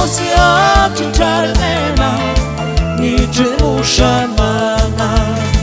włosy oczy czarne ma, niczym u szamana.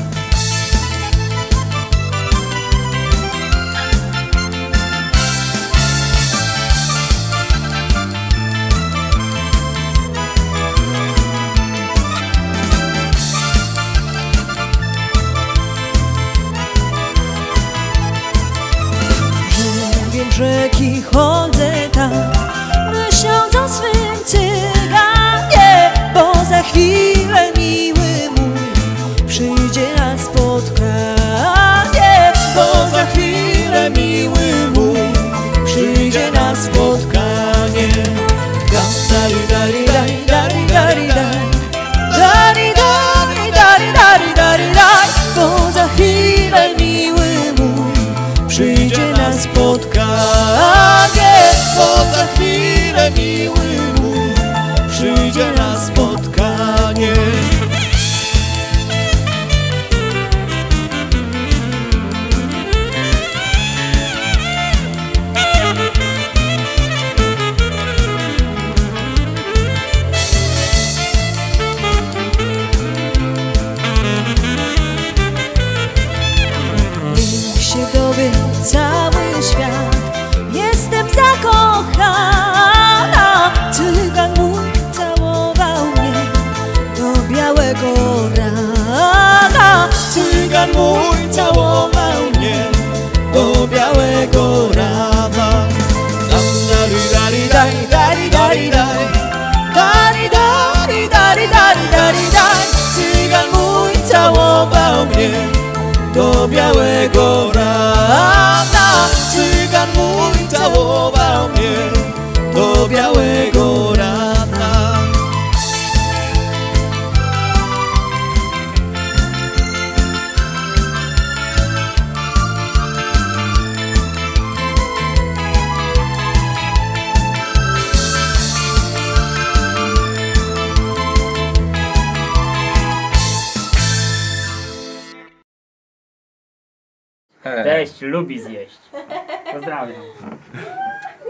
Rzeki chodzę tam, myśląc o swym cyganie, bo za chwilę miły mój przyjdzie na spotkanie, bo za chwilę miły mój przyjdzie na spotkanie. Dari dari dari dari dari dari dari dari dari dari dari, bo za chwilę miły mój przyjdzie na spotkanie, bo za chwilę miły mój przyjdzie na spotkanie. Niech się dowie cały świat, jestem zakochana. Cygan mój całował mnie do białego rana. Cygan mój całował mnie do białego rana. Dari dari dari dari dari dari dari dari dari dari dari. Cygan mój całował mnie do białego rana. Cygan mój całował mnie do białego rana. Teść lubi zjeść. Pozdrawiam.